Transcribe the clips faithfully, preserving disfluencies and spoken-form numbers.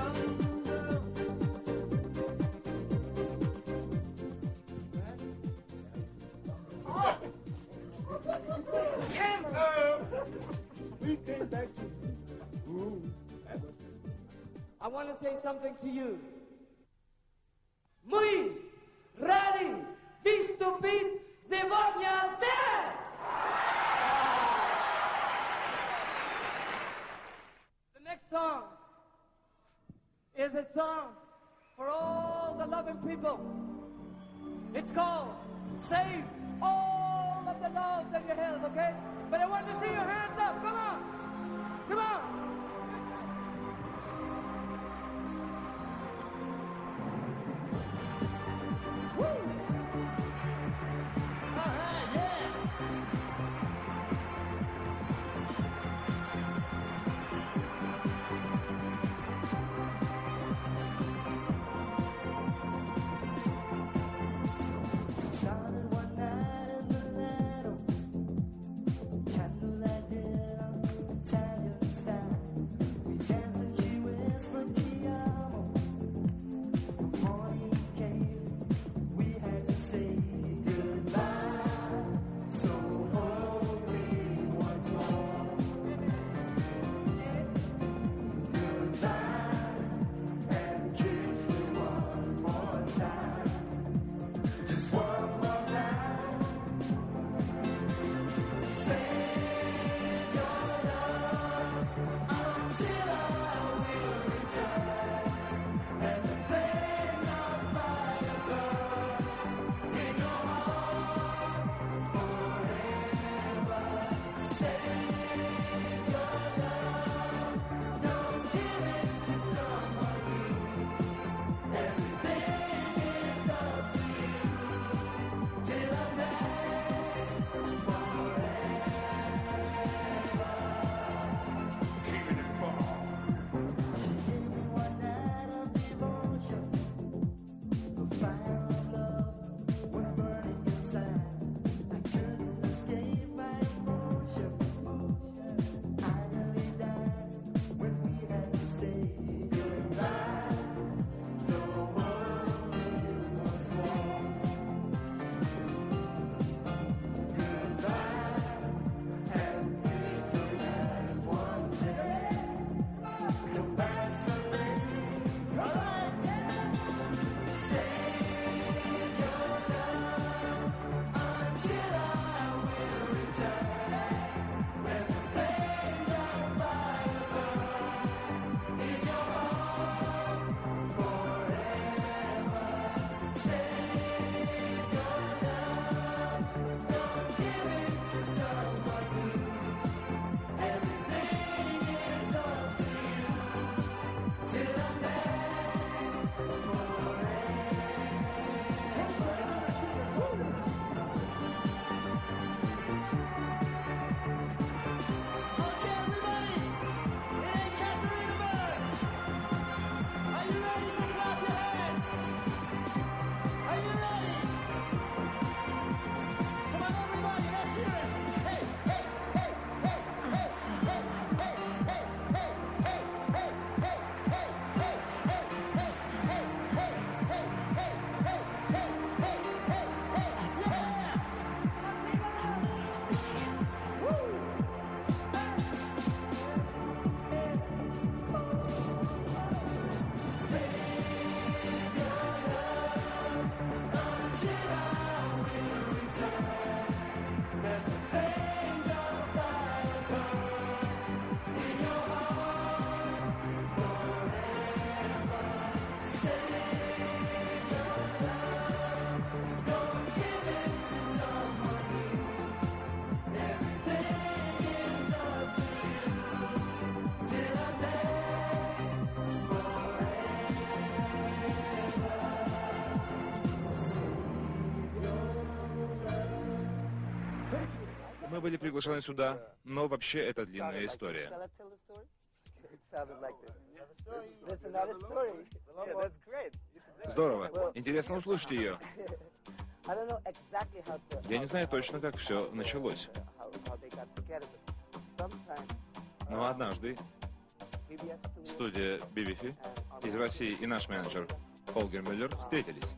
I want to say something to you. Мы ready выступить сегодня здесь! The next song is a song for all the loving people. It's called Save All of the Love That You Have, okay? But I want to see your hands up. Come on. Come on. Мы были приглашены сюда, но вообще это длинная история. Здорово. Интересно услышать ее. Я не знаю точно, как все началось. Но однажды студия би би эф из России и наш менеджер Холгер Мюллер встретились.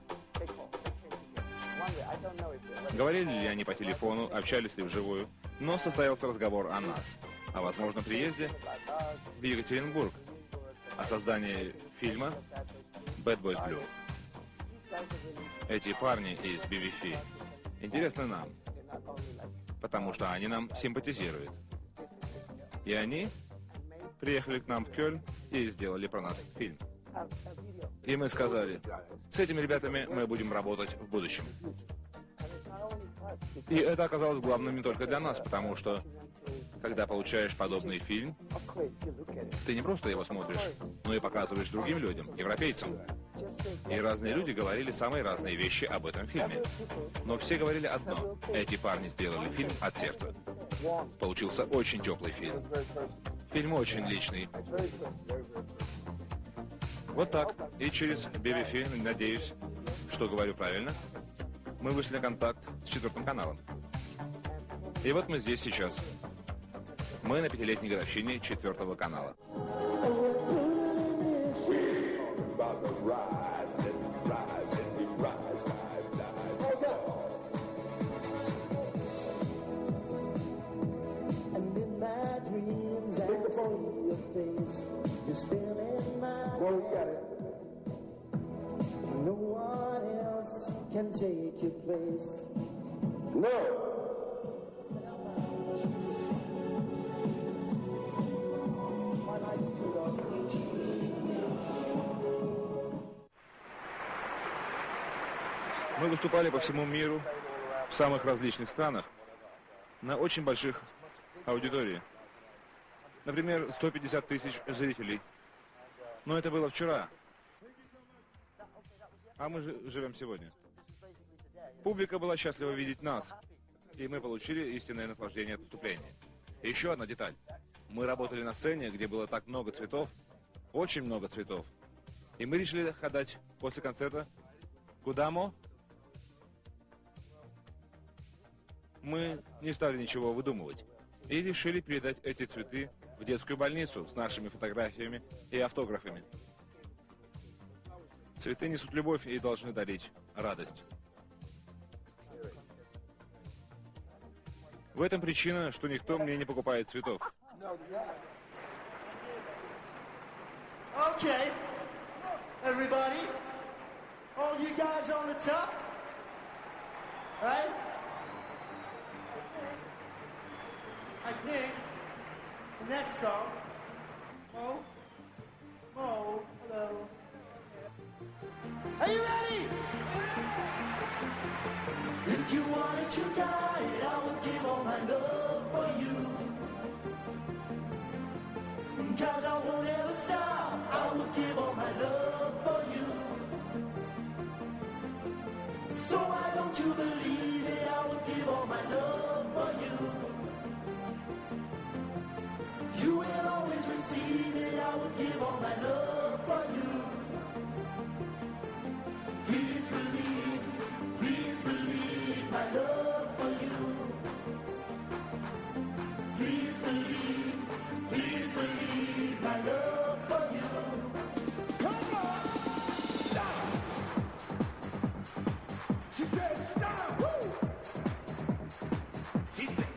Говорили ли они по телефону, общались ли вживую, но состоялся разговор о нас, о возможном приезде в Екатеринбург, о создании фильма «Bad Boys Blue». Эти парни из би би эф интересны нам, потому что они нам симпатизируют. И они приехали к нам в Кёльн и сделали про нас фильм. И мы сказали, с этими ребятами мы будем работать в будущем. И это оказалось главным не только для нас, потому что, когда получаешь подобный фильм, ты не просто его смотришь, но и показываешь другим людям, европейцам. И разные люди говорили самые разные вещи об этом фильме. Но все говорили одно. Эти парни сделали фильм от сердца. Получился очень теплый фильм. Фильм очень личный. Вот так. И через би би эф, надеюсь, что говорю правильно, мы вышли на контакт с четвертым каналом. И вот мы здесь сейчас. Мы на пятилетней годовщине четвертого канала. Can take your place. No. Мы выступали по всему миру, в самых различных странах, на очень больших аудиториях. Например, сто пятьдесят тысяч зрителей. Но это было вчера. А мы же живем сегодня. Публика была счастлива видеть нас, и мы получили истинное наслаждение от выступления. И еще одна деталь. Мы работали на сцене, где было так много цветов, очень много цветов. И мы решили ходить после концерта. Куда, Мо? Мы не стали ничего выдумывать. И решили передать эти цветы в детскую больницу с нашими фотографиями и автографами. Цветы несут любовь и должны дарить радость. В этом причина, что никто мне не покупает цветов. Okay, everybody, all you guys on the top, right? I think the next song, Mo, Mo, hello. Are you ready? If you wanted to die, I would give all my love for you. Cause I won't ever stop, I would give all my love for you. So why don't you believe it, I would give all my love for you. You will always receive it, I would give all my love for you. Please believe, please believe my love for you. Please believe, please believe my love for you. Come on! Stop! She said stop! Woo! She said,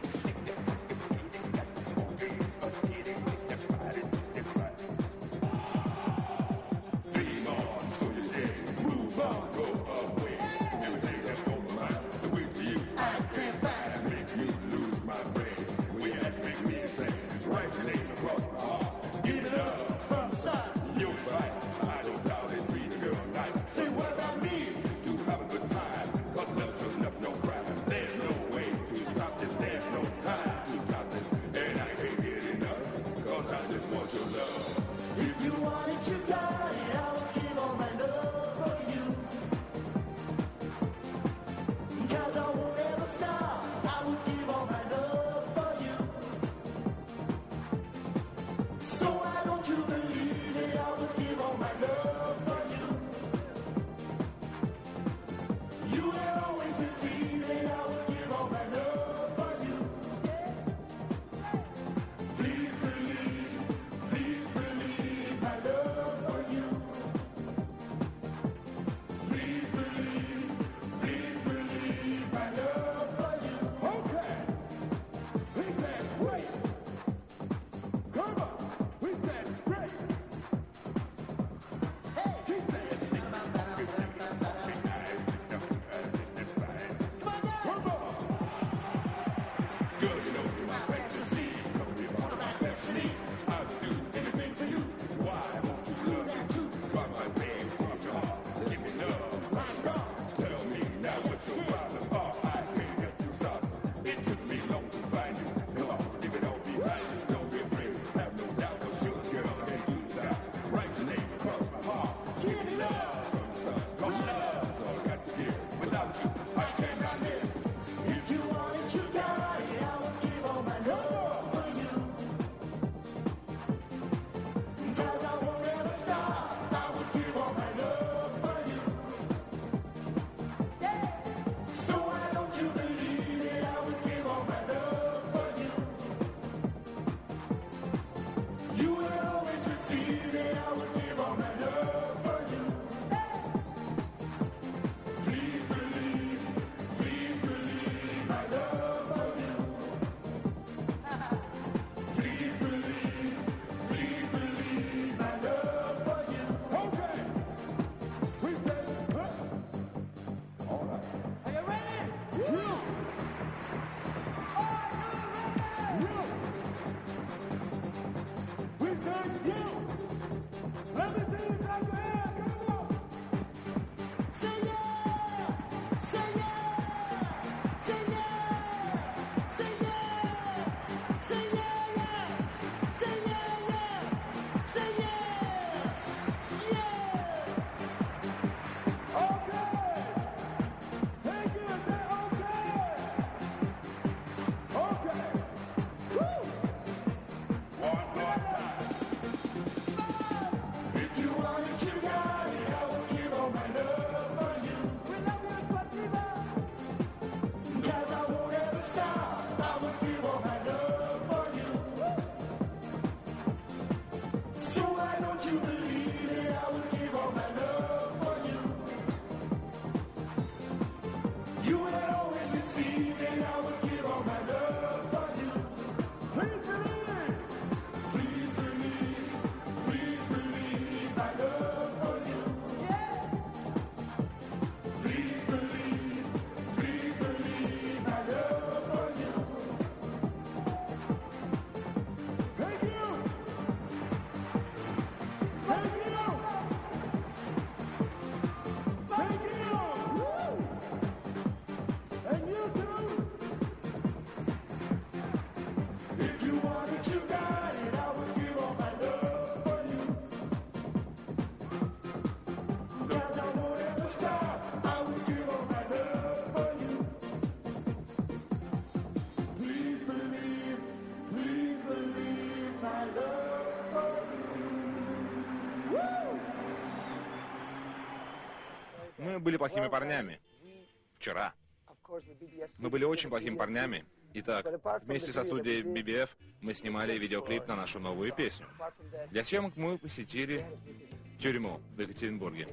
Мы были плохими парнями. Вчера. Мы были очень плохими парнями. Итак, вместе со студией би би эф мы снимали видеоклип на нашу новую песню. Для съемок мы посетили тюрьму в Екатеринбурге.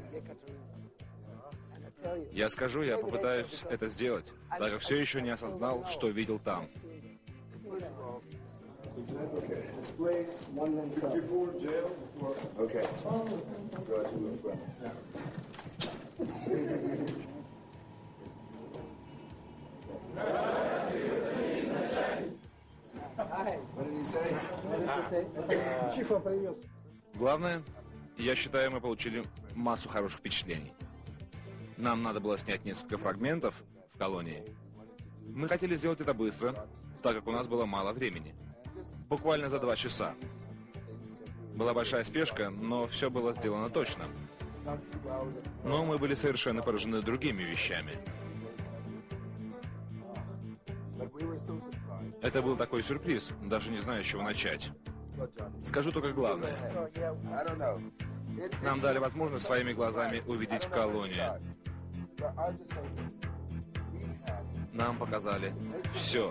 Я скажу, я попытаюсь это сделать, так как все еще не осознал, что видел там. Главное, я считаю, мы получили массу хороших впечатлений. Нам надо было снять несколько фрагментов в колонии. Мы хотели сделать это быстро, так как у нас было мало времени. Буквально за два часа. Была большая спешка, но все было сделано точно. Но мы были совершенно поражены другими вещами. Это был такой сюрприз, даже не знаю, с чего начать. Скажу только главное. Нам дали возможность своими глазами увидеть колонию. Нам показали все.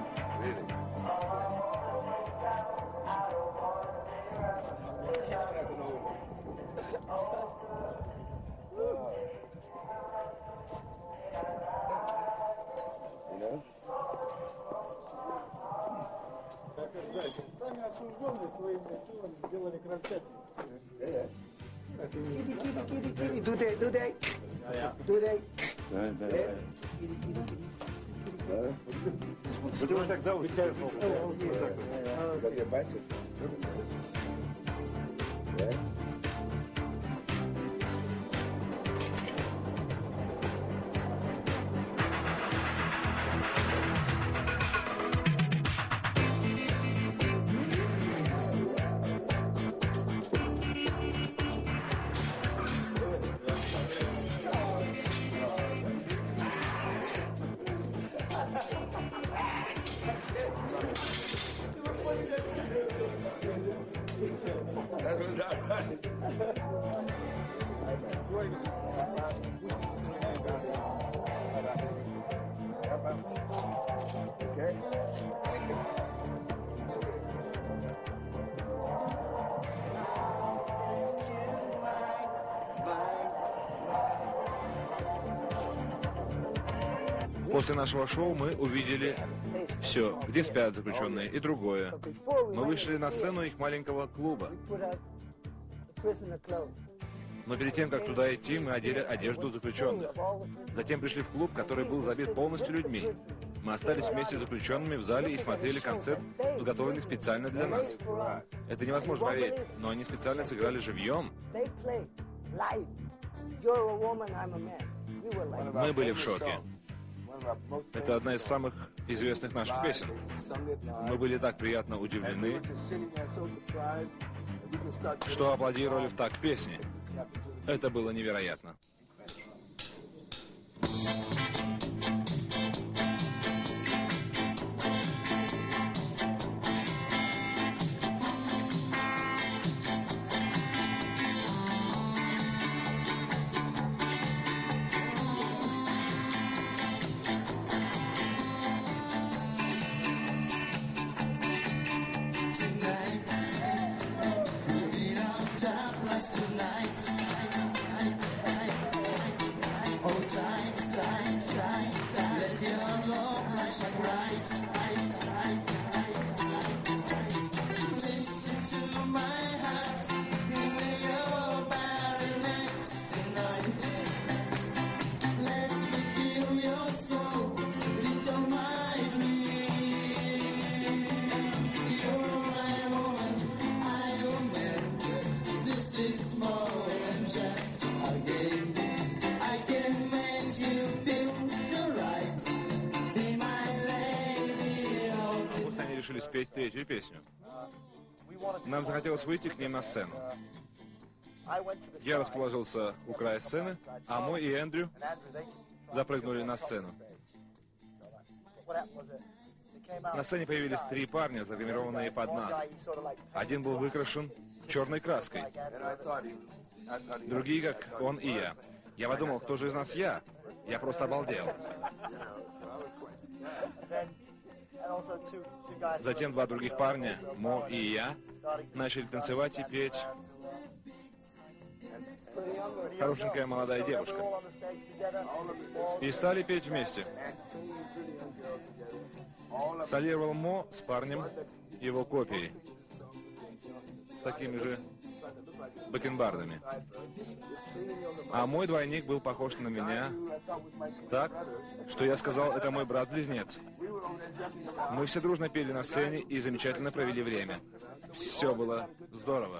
Сами осужденные своими силами сделали крольчатник. Do they? Do they? Do they? После нашего шоу мы увидели все, где спят заключенные, и другое. Мы вышли на сцену их маленького клуба. Но перед тем, как туда идти, мы одели одежду заключенных. Затем пришли в клуб, который был забит полностью людьми. Мы остались вместе с заключенными в зале и смотрели концерт, подготовленный специально для нас. Это невозможно поверить, но они специально сыграли живьем. Мы были в шоке. Это одна из самых известных наших песен. Мы были так приятно удивлены, что аплодировали в такт песни. Это было невероятно. Решили спеть третью песню. Нам захотелось выйти к ним на сцену. Я расположился у края сцены, а мой и Эндрю запрыгнули на сцену. На сцене появились три парня, загримированные под нас. Один был выкрашен черной краской. Другие, как он и я. Я подумал, кто же из нас я? Я просто обалдел. Затем два других парня, Мо и я, начали танцевать и петь. Хорошенькая молодая девушка. И стали петь вместе. Солировал Мо с парнем его копией. С такими же бакенбардами. А мой двойник был похож на меня так, что я сказал, это мой брат-близнец. Мы все дружно пели на сцене и замечательно провели время. Все было здорово.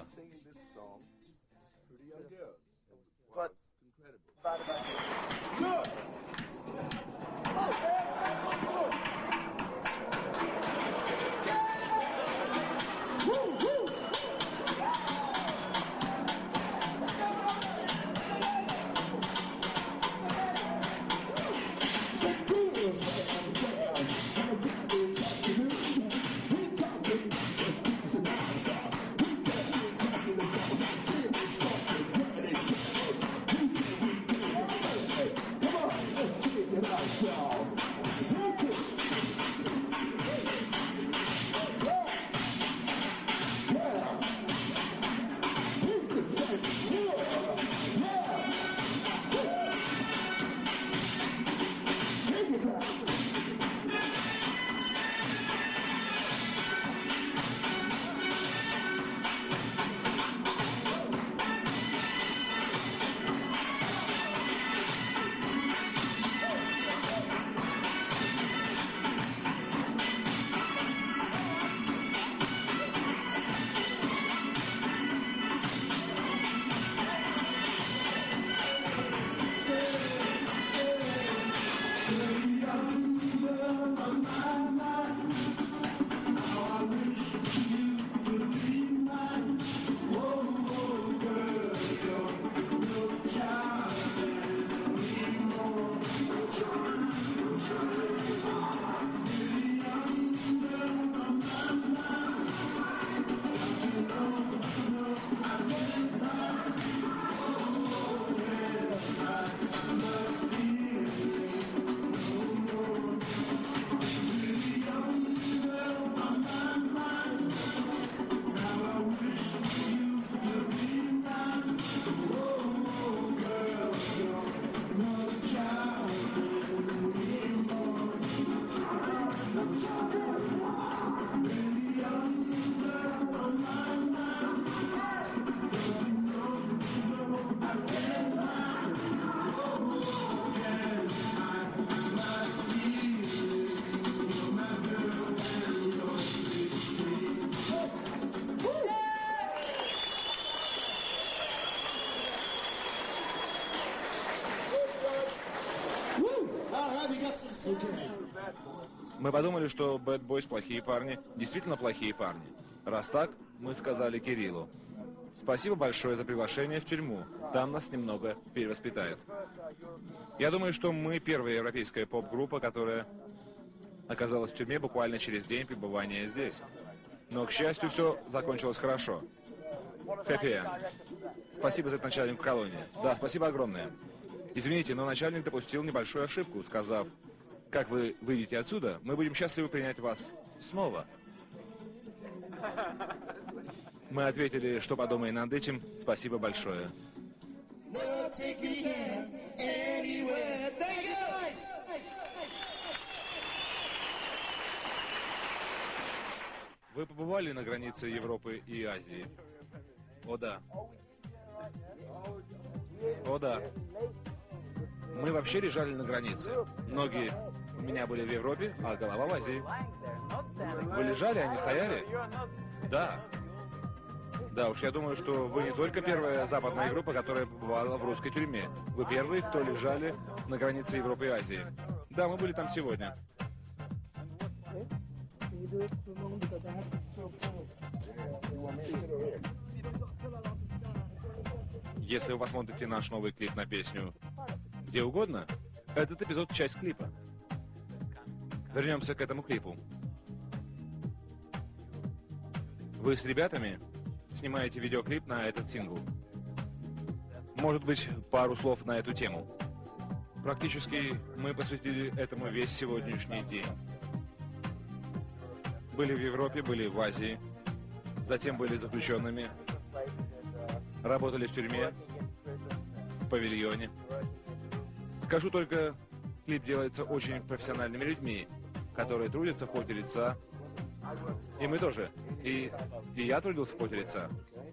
Мы подумали, что Bad Boys плохие парни, действительно плохие парни. Раз так, мы сказали Кириллу: спасибо большое за приглашение в тюрьму. Там нас немного перевоспитают. Я думаю, что мы первая европейская поп-группа, которая оказалась в тюрьме буквально через день пребывания здесь. Но, к счастью, все закончилось хорошо. Хэппи энд. Спасибо за это начальнику колонии. Да, спасибо огромное. Извините, но начальник допустил небольшую ошибку, сказав: как вы выйдете отсюда, мы будем счастливы принять вас снова. Мы ответили, что подумаем над этим. Спасибо большое. Вы побывали на границе Европы и Азии? О да. О да. Мы вообще лежали на границе. Ноги у меня были в Европе, а голова в Азии. Вы лежали, а не стояли? Да. Да уж, я думаю, что вы не только первая западная группа, которая побывала в русской тюрьме. Вы первые, кто лежали на границе Европы и Азии. Да, мы были там сегодня. Если вы посмотрите наш новый клип на песню «Где угодно», этот эпизод — часть клипа. Вернемся к этому клипу. Вы с ребятами снимаете видеоклип на этот сингл. Может быть, пару слов на эту тему. Практически мы посвятили этому весь сегодняшний день. Были в Европе, были в Азии, затем были заключенными, работали в тюрьме, в павильоне. Скажу только, клип делается очень профессиональными людьми, которые трудятся в поте лица. И мы тоже. И, и я трудился в поте лица.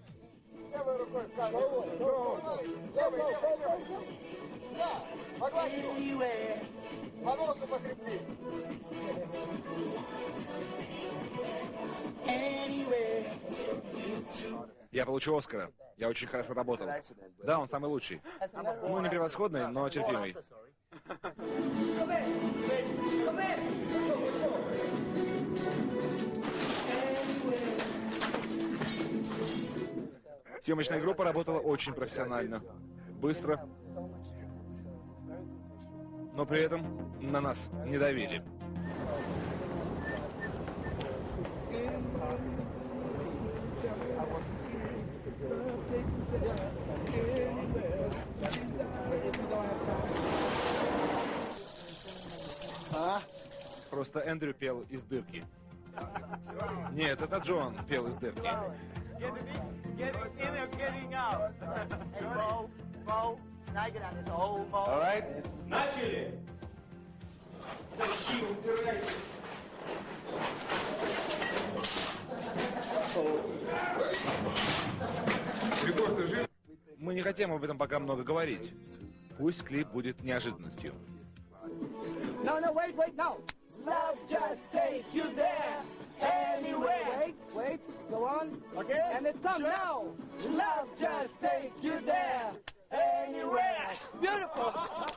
Я получу Оскара. Я очень хорошо работал. Да, он самый лучший. Ну, не превосходный, но терпимый. Съемочная группа работала очень профессионально, быстро, но при этом на нас не давили. Просто Эндрю пел из дырки. Нет, это Джон пел из дырки. Начали! Мы не хотим об этом пока много говорить. Пусть клип будет неожиданностью. No, no, wait, wait, no. Love just takes you there, anywhere. Wait, wait, go on. Okay. And it's come now. Love just takes you there, anywhere. Beautiful.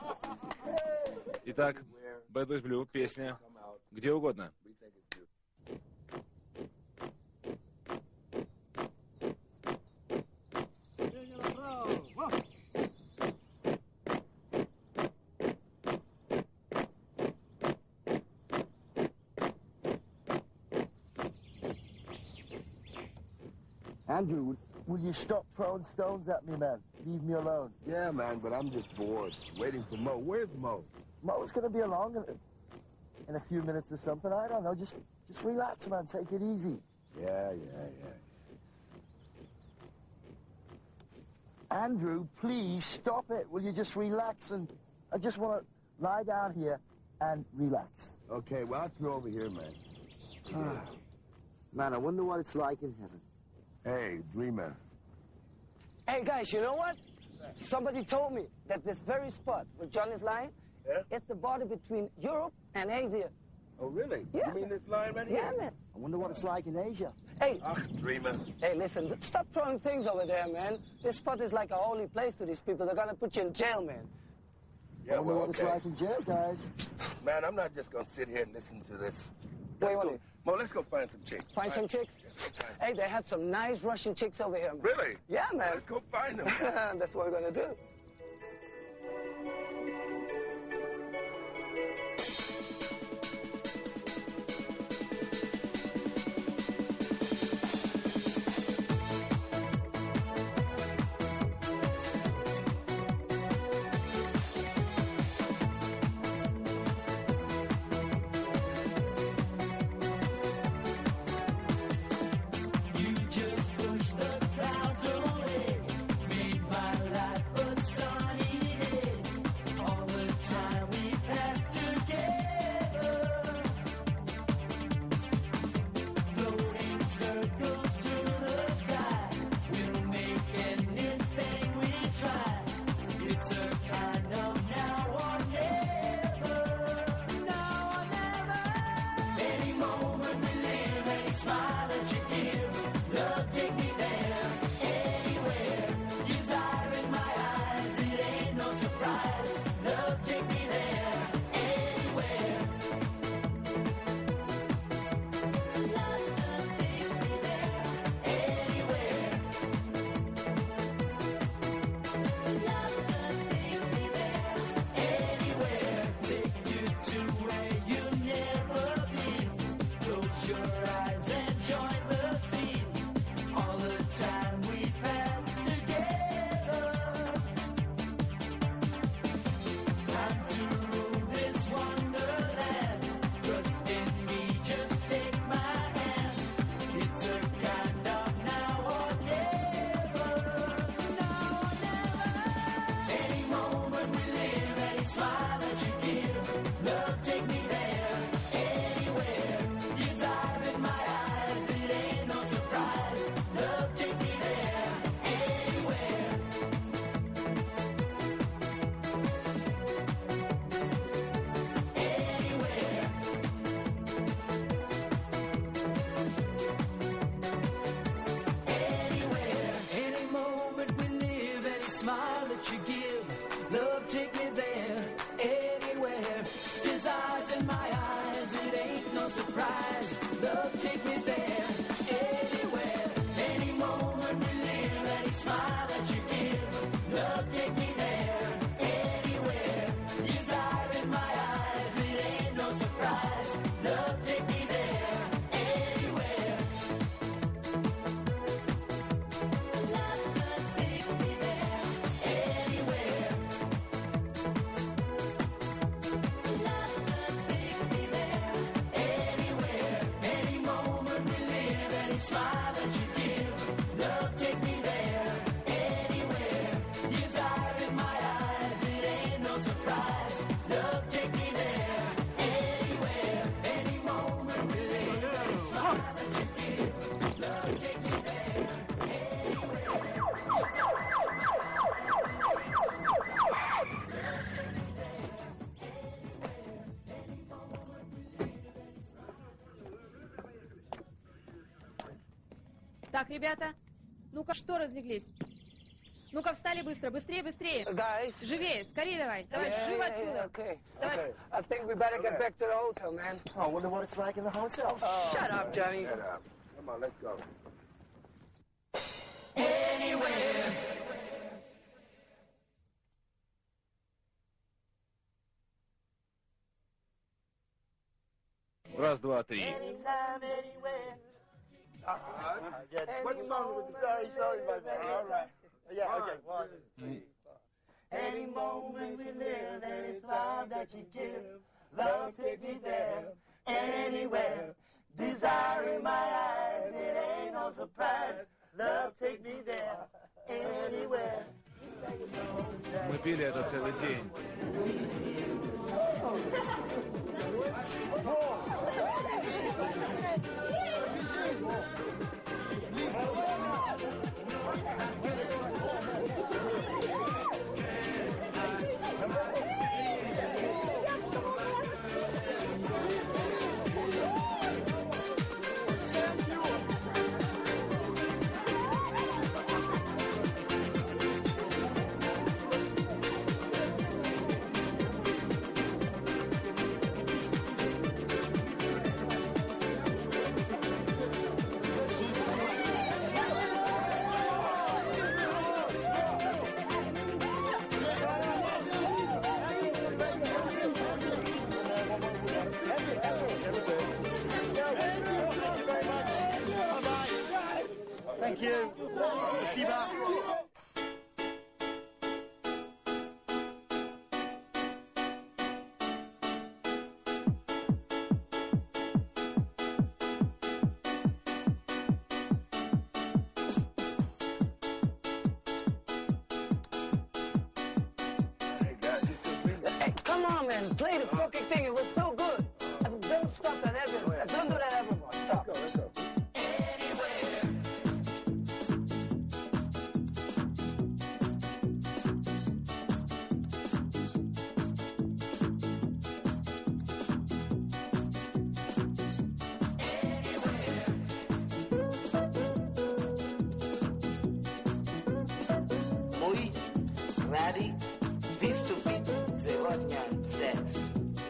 Итак, Bad Boys Blue, песня «Где угодно». Andrew, will you stop throwing stones at me, man? Leave me alone. Yeah, man, but I'm just bored, waiting for Mo. Where's Mo? Mo's gonna be along in, in a few minutes or something. I don't know. Just, just relax, man. Take it easy. Yeah, yeah, yeah. Andrew, please stop it. Will you just relax? And I just want to lie down here and relax. Okay, well, I'll throw over here, man. Man, I wonder what it's like in heaven. Hey, dreamer. Hey, guys, you know what? Somebody told me that this very spot where John is lying, Yeah? it's the border between Europe and Asia. Oh, really? Yeah. You mean this line right here? Yeah, man. I wonder what it's like in Asia. Hey, Ah, dreamer. hey, listen, stop throwing things over there, man. This spot is like a holy place to these people. They're gonna put you in jail, man. Yeah, I wonder well, what it's okay. like in jail, guys. Man, I'm not just gonna sit here and listen to this. Wait, Let's wait, go- Mo, let's go find some chicks. Find some chicks? Hey, they have some nice Russian chicks over here, man. Really? Yeah, man. Let's go find them. That's what we're gonna do. Just push the clouds away, made my life a Так, ребята, ну-ка, что разлеглись? Ну-ка, встали быстро, быстрее, быстрее. Guys. Живее, скорее давай. Давай, Yeah, живо yeah, отсюда. yeah, okay, Давай. okay. I think we better get back to the hotel, man. I wonder what it's like in the hotel. Oh, shut up, Johnny. Shut up. Come on, let's go. Раз, два, три. Anytime, anywhere. I get it. What song was it? Sorry, sorry, my bad. All right. Yeah, okay. One, two, three, four. Any moment we live, and it's love that you give. Love take me there, anywhere. Desire in my eyes, it ain't no surprise. Love take me there, anywhere. Мы пили это целый день. Thank you. Спасибо. Hey, come on, man. Play the fucking thing. It was so good. Don't stop that ever. Don't do that ever more. Stop. Let's go, let's go. Muy radi, выступить сегодня здесь.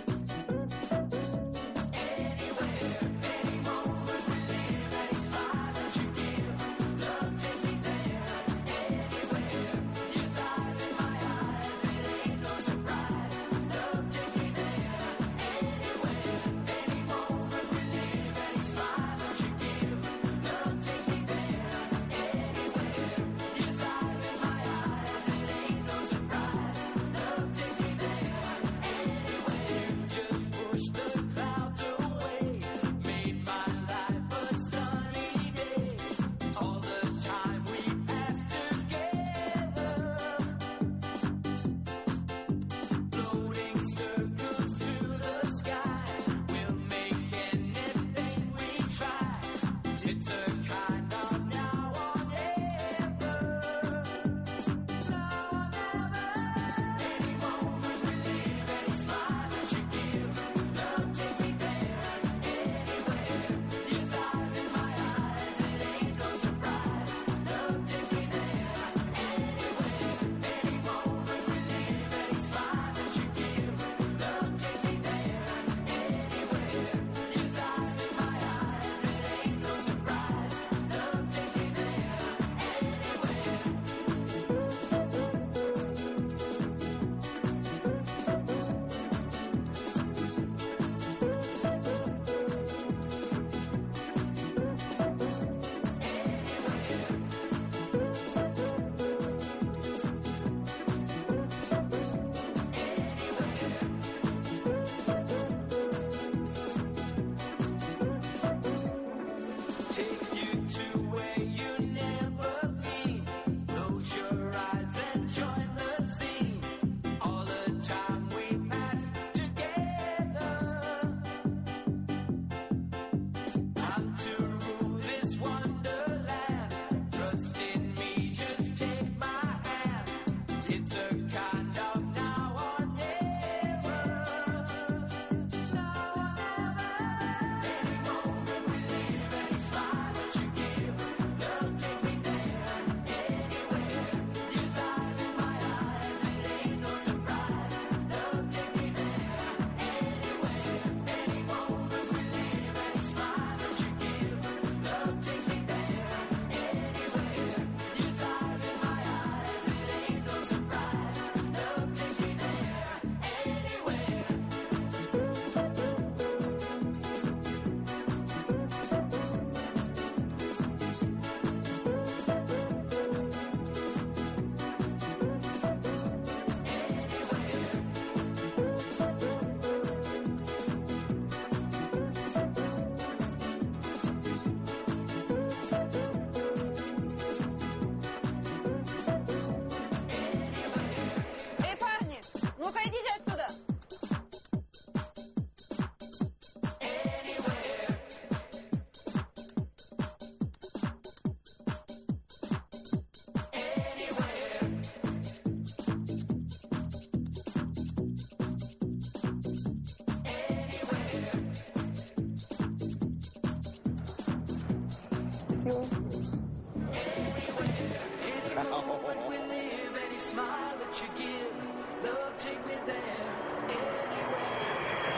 smile that you give. Love, take me there, anywhere.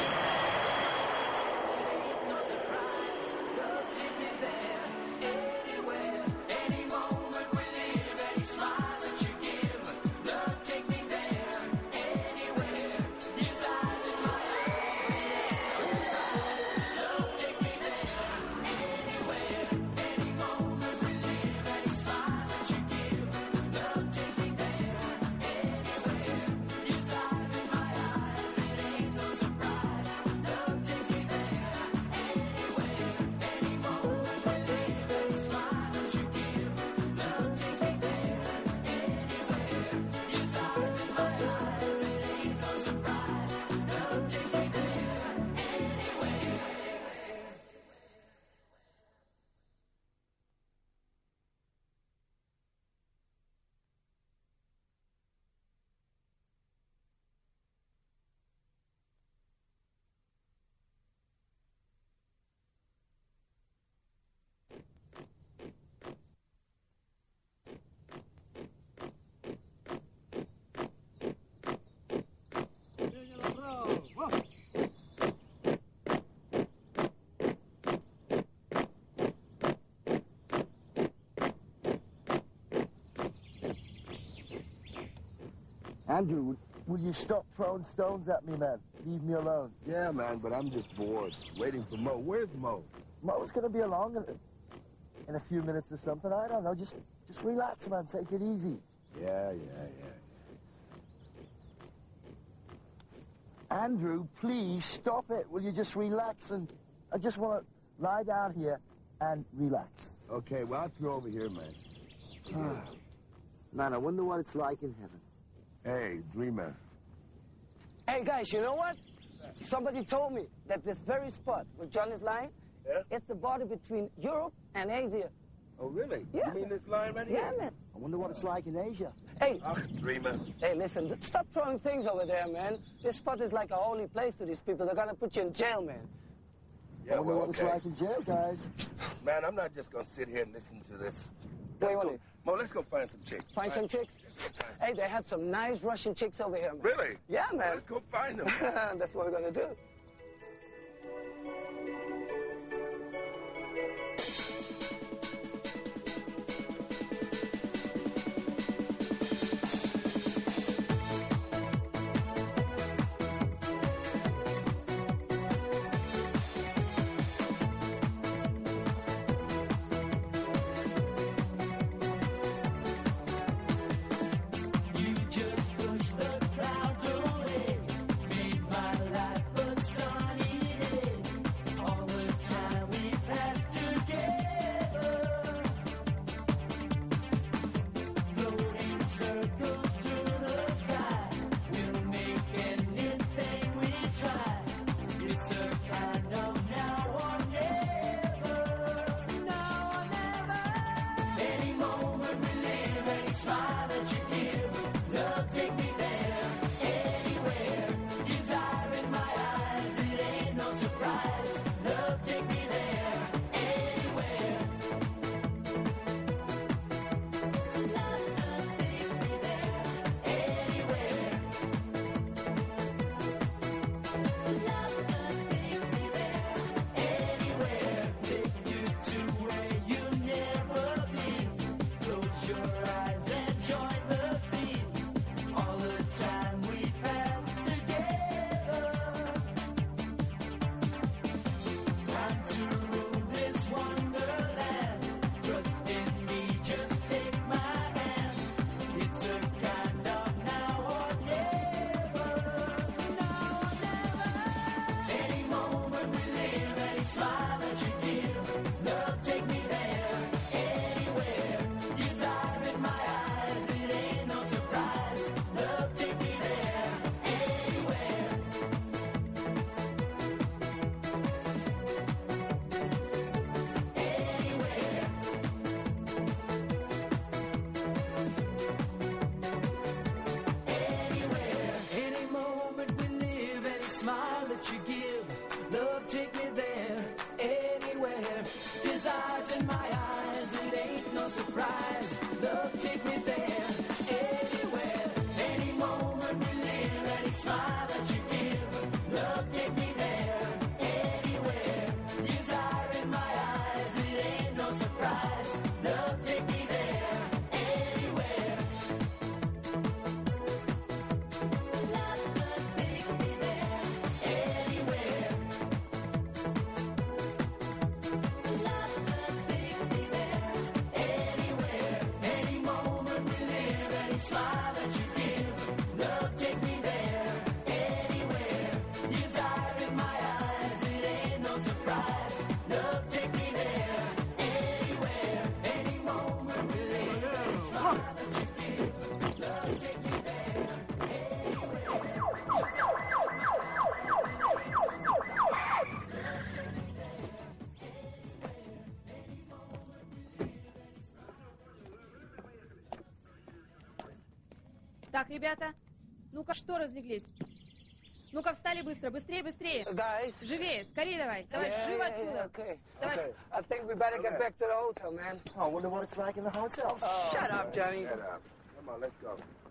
It ain't no surprise. Love, take me there, anywhere. Any moment we live, any smile that you give. Love, take me there, anywhere. His eyes in my eyes. Love, take me there, anywhere. Any moment we live, any smile that you give. Love, take me there, anywhere. His eyes in my eyes. It ain't no surprise. Love, take me there, anywhere. Any moment we live, any smile that you give. Love, take me there, anywhere. His eyes in my eyes. It ain't no surprise. Love, take me there, anywhere. Andrew, would, will you stop throwing stones at me, man? Leave me alone. Yeah, man, but I'm just bored, waiting for Mo. Where's Mo? Mo's gonna be along in, in a few minutes or something. I don't know. Just, just relax, man. Take it easy. Yeah, yeah, yeah. Andrew, please stop it. Will you just relax? And I just want to lie down here and relax. Okay, well, I'll throw over here, man. Man, I wonder what it's like in heaven. Hey, dreamer. Hey, guys, you know what? Somebody told me that this very spot where John is lying, Yeah? it's the border between Europe and Asia. Oh, really? Yeah. You mean this line right Yeah, here? man. I wonder what it's like in Asia. Hey, Ah, dreamer. hey, listen, th- stop throwing things over there, man. This spot is like a holy place to these people. They're gonna put you in jail, man. Yeah, I wonder well, what it's okay. like in jail, guys. Man, I'm not just gonna sit here and listen to this. Wait, Let's wait. go- Mo, let's go find some chicks. Find some chicks? Hey, they had some nice Russian chicks over here, man. Really? Yeah, man. Let's go find them. That's what we're gonna do. You just push the clouds away, made my life a sunny day. All the time we passed together, floating circles through the sky. We'll make anything we try. It's a kind of now or never, now or never. Any moment we live, any smile that you give, love take me there, anywhere. His eyes in my eyes, it ain't no surprise. Love take me there, anywhere. Love does take me there, anywhere. Love does take me there, anywhere. Take you to where you've never been. Close your eyes and join the scene. All the time we pass together. Time to rule this wonderland. Trust in me, just take my hand. It's a kind of now or never, now or never. Any moment we live, any smile that you give, love take me there, anywhere. His eyes in my eyes, it ain't no surprise. Love take me there, anywhere. Anywhere. Anywhere. Any moment we live, any smile that you give, love take me there, anywhere. His eyes in my eyes, it ain't no surprise. Love take me there, anywhere. smile that you give. Love, take me there, anywhere. His eyes in my eyes, it ain't no surprise. Love, take me there, anywhere. Any moment we live. That smile that you give. Love, take me there, Так, ребята, ну-ка, что разлеглись? Ну-ка, встали быстро, быстрее, быстрее. Guys. Живее, скорее давай. Давай, Yeah, живо yeah, отсюда. yeah, okay. Давай. Okay. I think we better get back to the hotel, man. I wonder what it's like in the hotel. Shut up, Johnny. Get up. Come on, let's go.